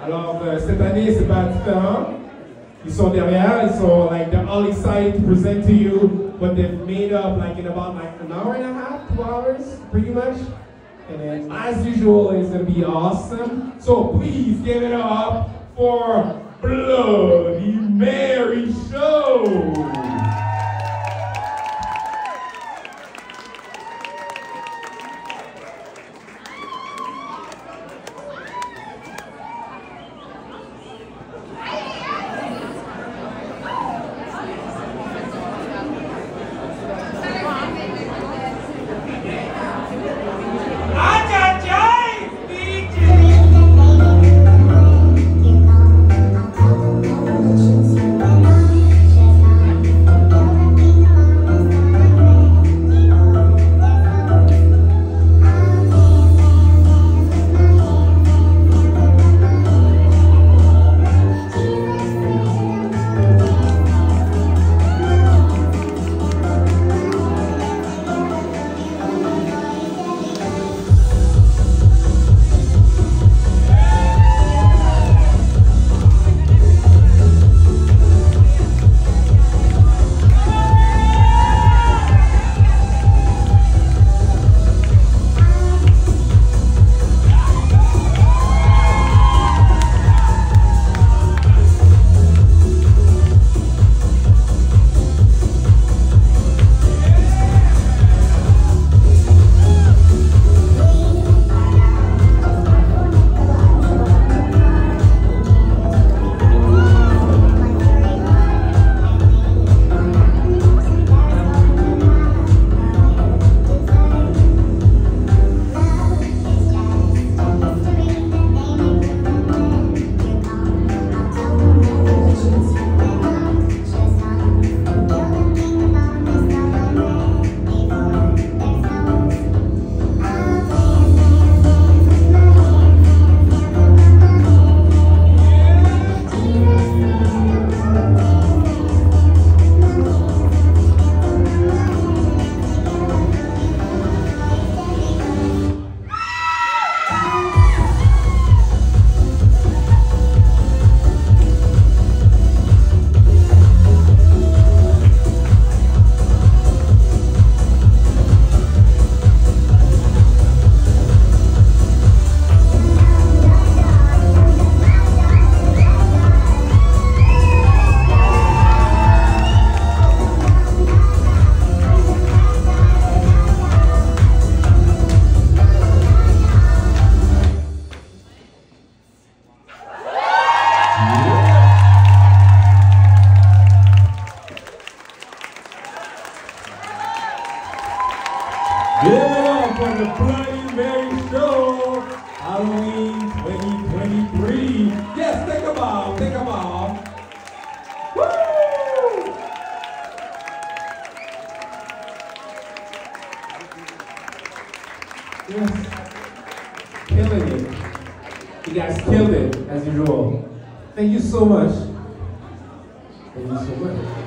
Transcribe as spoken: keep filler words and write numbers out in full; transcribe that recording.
Alors, euh, cette année, c'est pas différent. Ils sont derrière, ils sont like, they're all excited to present to you what they've made up like in about like an hour and a half, two hours, pretty much. And then, as usual, it's gonna be awesome. So please give it up for Bloody Mary Show. Give it up for the Bloody Mary Show, Halloween twenty twenty-three. Yes, take a bow, take a bow. Woo! Yes, killing it. You guys killed it, as usual. Thank you so much. Thank you so much.